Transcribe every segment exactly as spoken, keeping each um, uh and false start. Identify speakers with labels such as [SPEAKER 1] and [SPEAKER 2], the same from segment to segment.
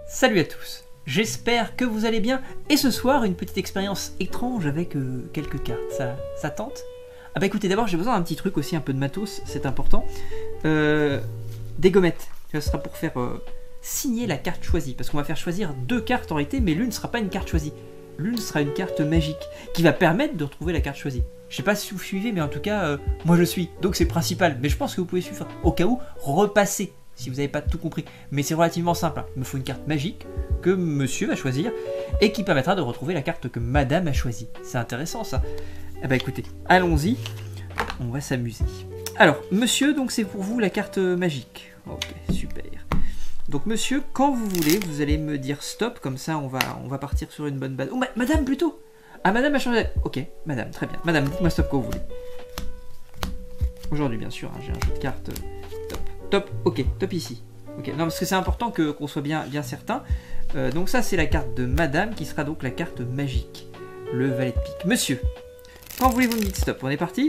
[SPEAKER 1] Salut à tous, j'espère que vous allez bien, et ce soir une petite expérience étrange avec euh, quelques cartes, ça, ça tente? Ah bah écoutez, d'abord j'ai besoin d'un petit truc aussi, un peu de matos, c'est important, euh, des gommettes, ça sera pour faire euh, signer la carte choisie, parce qu'on va faire choisir deux cartes en réalité, mais l'une ne sera pas une carte choisie, l'une sera une carte magique, qui va permettre de retrouver la carte choisie. Je sais pas si vous suivez, mais en tout cas, euh, moi je suis, donc c'est principal, mais je pense que vous pouvez suivre, au cas où, repasser, si vous n'avez pas tout compris. Mais c'est relativement simple, hein. Il me faut une carte magique que monsieur va choisir et qui permettra de retrouver la carte que madame a choisie. C'est intéressant ça. Eh ben écoutez, allons-y, on va s'amuser. Alors, monsieur, donc c'est pour vous la carte magique. Ok, super. Donc monsieur, quand vous voulez, vous allez me dire stop, comme ça on va, on va partir sur une bonne base. Oh, ma madame plutôt. Ah, madame a changé. Ok, madame, très bien. Madame, dites-moi stop quand vous voulez. Aujourd'hui, bien sûr, hein, j'ai un jeu de cartes... Top, ok, top ici. Ok, non, parce que c'est important que qu'on soit bien, bien certain. Euh, donc ça, c'est la carte de madame qui sera donc la carte magique. Le valet de pique. Monsieur, quand voulez-vous me dites stop? On est parti?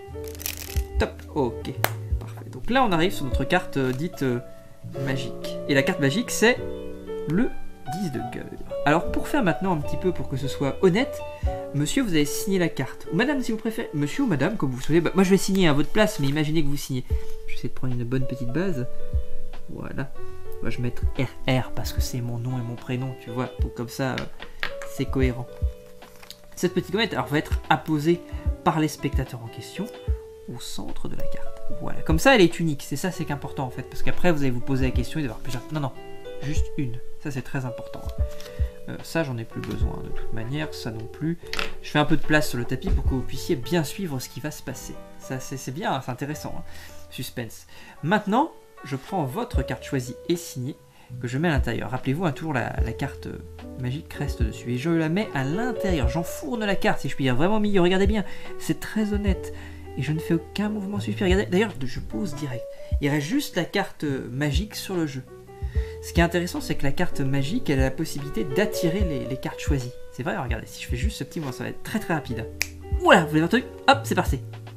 [SPEAKER 1] Top, ok, parfait. Donc là, on arrive sur notre carte euh, dite euh, magique. Et la carte magique, c'est le dix de cœur. Alors, pour faire maintenant un petit peu, pour que ce soit honnête, monsieur, vous allez signer la carte. Ou madame, si vous préférez. Monsieur ou madame, comme vous souhaitez. Bah, moi, je vais signer à votre place, mais imaginez que vous signez. Je vais essayer de prendre une bonne petite base. Voilà. Moi, je vais mettre R R parce que c'est mon nom et mon prénom, tu vois. Donc, comme ça, euh, c'est cohérent. Cette petite gommette, alors, va être apposée par les spectateurs en question au centre de la carte. Voilà. Comme ça, elle est unique. C'est ça, c'est qu'important, en fait. Parce qu'après, vous allez vous poser la question et d'avoir plusieurs. Non, non. Juste une. Ça, c'est très important. Euh, ça, j'en ai plus besoin de toute manière, ça non plus. Je fais un peu de place sur le tapis pour que vous puissiez bien suivre ce qui va se passer. Ça, c'est bien, c'est intéressant. Hein. Suspense. Maintenant, je prends votre carte choisie et signée que je mets à l'intérieur. Rappelez-vous, hein, toujours la, la carte magique reste dessus. Et je la mets à l'intérieur. J'enfourne la carte, si je puis dire. Vraiment milieu. Regardez bien, c'est très honnête. Et je ne fais aucun mouvement suspect. Regardez, d'ailleurs, je pose direct. Il reste juste la carte magique sur le jeu. Ce qui est intéressant, c'est que la carte magique, elle a la possibilité d'attirer les, les cartes choisies. C'est vrai, regardez, si je fais juste ce petit mouvement, ça va être très très rapide. Voilà, vous l'avez entendu? Hop, c'est parti.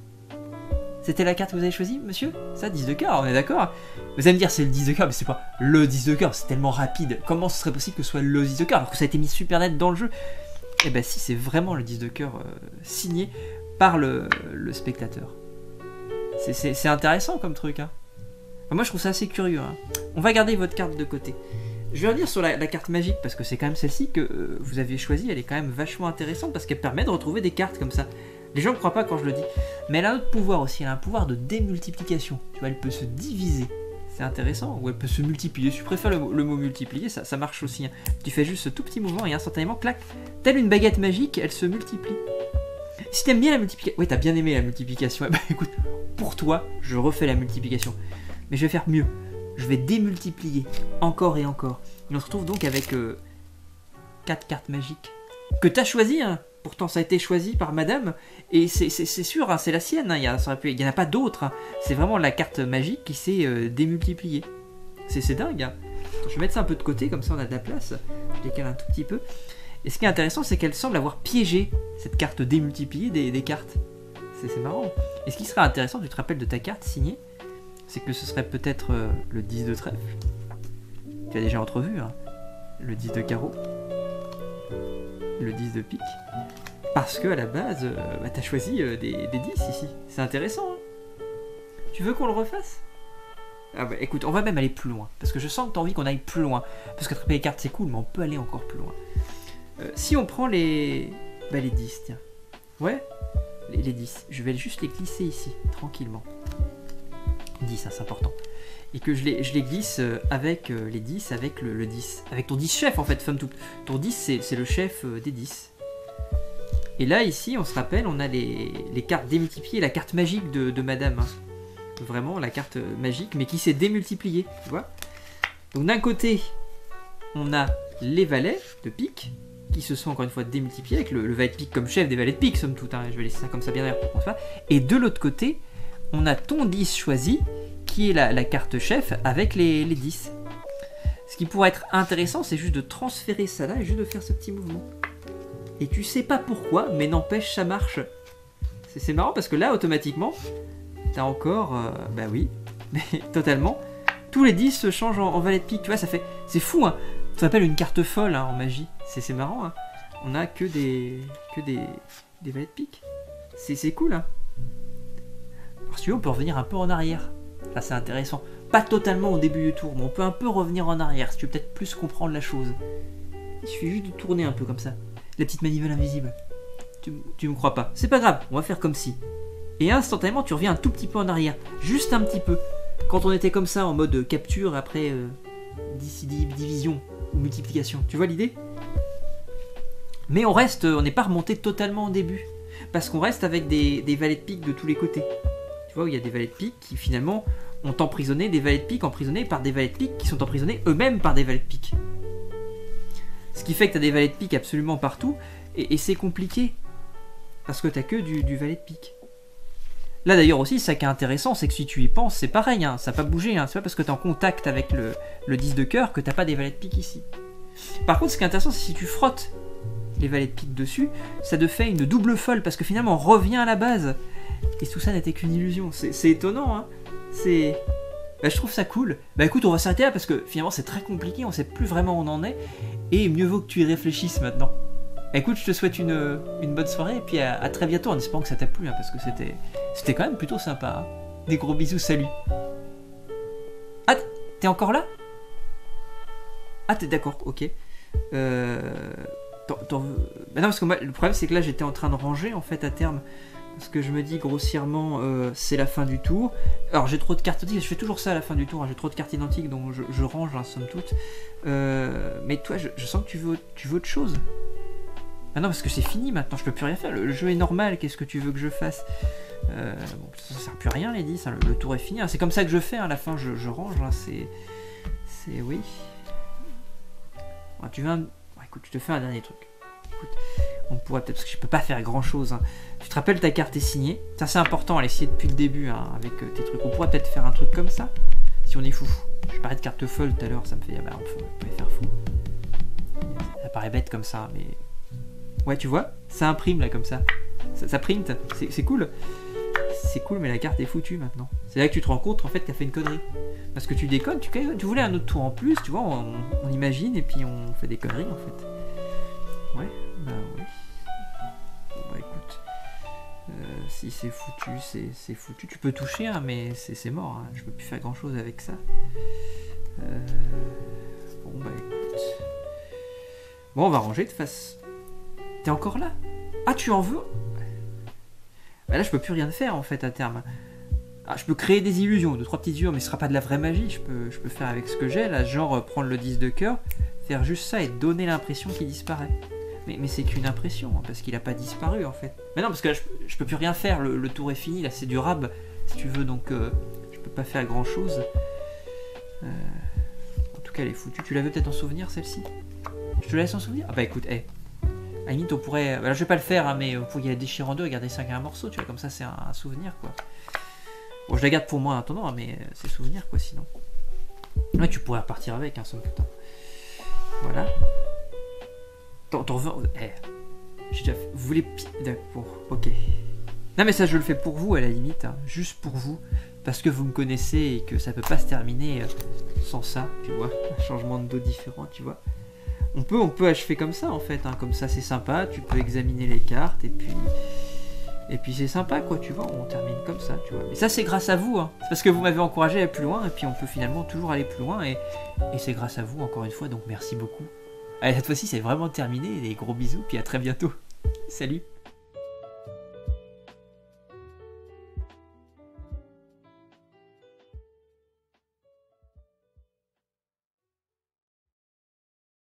[SPEAKER 1] C'était la carte que vous avez choisie, monsieur? Ça, dix de cœur, on est d'accord? Vous allez me dire, c'est le dix de cœur, mais c'est pas le dix de cœur, c'est tellement rapide. Comment ce serait possible que ce soit le dix de cœur, alors que ça a été mis super net dans le jeu? Eh ben si, c'est vraiment le dix de cœur euh, signé par le, le spectateur. C'est intéressant comme truc, hein. Moi je trouve ça assez curieux, hein. On va garder votre carte de côté. Je vais revenir sur la, la carte magique parce que c'est quand même celle-ci que euh, vous avez choisie. Elle est quand même vachement intéressante parce qu'elle permet de retrouver des cartes comme ça. Les gens ne croient pas quand je le dis. Mais elle a un autre pouvoir aussi. Elle a un pouvoir de démultiplication. Tu vois, elle peut se diviser. C'est intéressant. Ou elle peut se multiplier. Si tu préfères le, le mot multiplier, ça, ça marche aussi, hein. Tu fais juste ce tout petit mouvement et instantanément, clac, telle une baguette magique, elle se multiplie. Si t'aimes bien la multiplication... Ouais, t'as bien aimé la multiplication. Eh ben écoute, pour toi, je refais la multiplication. Mais je vais faire mieux. Je vais démultiplier encore et encore. Et on se retrouve donc avec euh, quatre cartes magiques que tu as choisies. Hein. Pourtant, ça a été choisi par madame. Et c'est sûr, hein, c'est la sienne. Hein. Il n'y en a pas d'autres. Hein. C'est vraiment la carte magique qui s'est euh, démultipliée. C'est dingue. Hein. Je vais mettre ça un peu de côté, comme ça on a de la place. Je décale un tout petit peu. Et ce qui est intéressant, c'est qu'elle semble avoir piégé cette carte démultipliée des, des cartes. C'est marrant. Et ce qui serait intéressant, tu te rappelles de ta carte signée, c'est que ce serait peut-être euh, le dix de trèfle. Tu as déjà entrevu, hein. Le dix de carreau. Le dix de pique. Parce que à la base, euh, bah, tu as choisi euh, des, des dix ici. C'est intéressant, hein. Tu veux qu'on le refasse? Ah bah écoute, on va même aller plus loin. Parce que je sens que tu as envie qu'on aille plus loin. Parce qu'attraper les cartes c'est cool, mais on peut aller encore plus loin. Euh, si on prend les... Bah les dix, tiens. Ouais, les, les dix. Je vais juste les glisser ici, tranquillement. dix, hein, c'est important. Et que je les, je les glisse avec euh, les dix, avec le, le dix. Avec ton dix chef en fait, femme toute. Ton dix, c'est le chef euh, des dix. Et là, ici, on se rappelle, on a les, les cartes démultipliées, la carte magique de, de madame. Hein. Vraiment, la carte magique, mais qui s'est démultipliée, tu vois. Donc d'un côté, on a les valets de pique, qui se sont encore une fois démultipliés, avec le, le valet de pique comme chef des valets de pique, somme toute. Hein. Je vais laisser ça comme ça bien derrière pour qu'on se fasse. Et de l'autre côté, on a ton dix choisi, qui est la, la carte chef avec les, les dix. Ce qui pourrait être intéressant, c'est juste de transférer ça là et juste de faire ce petit mouvement. Et tu sais pas pourquoi, mais n'empêche, ça marche. C'est marrant parce que là, automatiquement, t'as encore... Euh, bah oui, mais totalement. Tous les dix se changent en, en valet de pique, tu vois, ça fait... C'est fou, hein. Ça s'appelle une carte folle hein, en magie. C'est marrant. Hein. On a que des que des, des valets de pique. C'est cool. Hein. Alors, si tu veux, on peut revenir un peu en arrière. Là, c'est intéressant. Pas totalement au début du tour, mais on peut un peu revenir en arrière si tu veux peut-être plus comprendre la chose. Il suffit juste de tourner un peu comme ça. La petite manivelle invisible. Tu, tu me crois pas. C'est pas grave, on va faire comme si. Et instantanément, tu reviens un tout petit peu en arrière. Juste un petit peu. Quand on était comme ça en mode capture après euh, division ou multiplication. Tu vois l'idée? Mais on reste, on n'est pas remonté totalement au début. Parce qu'on reste avec des, des valets de pique de tous les côtés. Tu vois, où il y a des valets de pique qui finalement ont emprisonné des valets de pique emprisonnés par des valets de pique qui sont emprisonnés eux-mêmes par des valets de pique. Ce qui fait que tu as des valets de pique absolument partout. Et, et c'est compliqué. Parce que tu n'as que du, du valet de pique. Là d'ailleurs aussi, ça qui est intéressant, c'est que si tu y penses, c'est pareil, hein, ça n'a pas bougé. Hein, c'est pas parce que tu es en contact avec le, le dix de cœur que tu n'as pas des valets de pique ici. Par contre, ce qui est intéressant, c'est si tu frottes les valets de pique dessus, ça te fait une double folle, parce que finalement, on revient à la base. Et tout ça n'était qu'une illusion. C'est étonnant, hein. C'est... Bah, je trouve ça cool. Bah écoute, on va s'arrêter là, parce que finalement, c'est très compliqué, on sait plus vraiment où on en est, et mieux vaut que tu y réfléchisses maintenant. Écoute, je te souhaite une, une bonne soirée, et puis à, à très bientôt, en espérant que ça t'a plu, hein, parce que c'était c'était quand même plutôt sympa. Hein. Des gros bisous, salut. Ah, t'es encore là? Ah, t'es d'accord, ok. Euh... Bah non, parce que moi, le problème, c'est que là, j'étais en train de ranger, en fait, à terme. Parce que je me dis, grossièrement, euh, c'est la fin du tour. Alors, j'ai trop de cartes identiques, je fais toujours ça à la fin du tour, hein, j'ai trop de cartes identiques, donc je, je range, hein, somme toute. Euh... Mais toi, je, je sens que tu veux, tu veux autre chose. Ah non, parce que c'est fini maintenant, je peux plus rien faire. Le, le jeu est normal, qu'est-ce que tu veux que je fasse? euh, bon, ça sert plus à rien, les dix, hein, le, le tour est fini. Hein. C'est comme ça que je fais, hein, à la fin, je, je range. Hein, c'est. C'est. Oui. Ah, tu veux un. Bon, écoute, je te fais un dernier truc. Écoute, on pourrait peut-être. Parce que je peux pas faire grand chose. Hein. Tu te rappelles, ta carte est signée. Ça, c'est important à l'essayer depuis le début, hein, avec euh, tes trucs. On pourrait peut-être faire un truc comme ça, si on est fou. Je parlais de carte folle tout à l'heure, ça me fait dire, bah, on peut faire fou. Ça paraît bête comme ça, mais. Ouais, tu vois, ça imprime là comme ça. Ça, ça print, c'est cool. C'est cool, mais la carte est foutue maintenant. C'est là que tu te rends compte en fait que t'as fait une connerie. Parce que tu déconnes, tu, tu voulais un autre tour en plus, tu vois, on, on imagine et puis on fait des conneries en fait. Ouais, bah oui. Bon, bah écoute, euh, si c'est foutu, c'est foutu. Tu peux toucher, hein, mais c'est mort. Hein. Je peux plus faire grand chose avec ça. Euh, bon, bah écoute. Bon, on va ranger de face. T'es encore là? Ah, tu en veux? Bah là, je peux plus rien faire en fait à terme. Ah, je peux créer des illusions, deux trois petites illusions, mais ce sera pas de la vraie magie. Je peux, je peux faire avec ce que j'ai là, genre euh, prendre le dix de cœur, faire juste ça et donner l'impression qu'il disparaît. Mais, mais c'est qu'une impression, hein, parce qu'il a pas disparu en fait. Mais non, parce que là, je, je peux plus rien faire. Le, le tour est fini, là, c'est du rab, si tu veux, donc euh, je peux pas faire grand chose. Euh, en tout cas, elle est foutue. Tu l'avais peut-être en souvenir celle-ci? Je te laisse en souvenir? Ah bah écoute, hé. Hey. À la limite, on pourrait. Bah là, je vais pas le faire, hein, mais on pourrait y aller déchirer en deux et garder cinq à un morceau, tu vois, comme ça, c'est un, un souvenir, quoi. Bon, je la garde pour moi en attendant, hein, mais c'est souvenir, quoi, sinon. Ouais, tu pourrais repartir avec, hein, somme toute. Voilà. T'en veux. Eh. J'ai déjà fait. Vous voulez. D'accord, ok. Non, mais ça, je le fais pour vous, à la limite, hein, juste pour vous, parce que vous me connaissez et que ça peut pas se terminer euh, sans ça, tu vois. Un changement de dos différent, tu vois. On peut, on peut achever comme ça en fait, hein. Comme ça c'est sympa, tu peux examiner les cartes et puis et puis c'est sympa quoi, tu vois, on termine comme ça, tu vois. Mais ça c'est grâce à vous, hein. C'est parce que vous m'avez encouragé à aller plus loin et puis on peut finalement toujours aller plus loin et, et c'est grâce à vous encore une fois, donc merci beaucoup. Allez, cette fois-ci c'est vraiment terminé, des gros bisous, puis à très bientôt. Salut.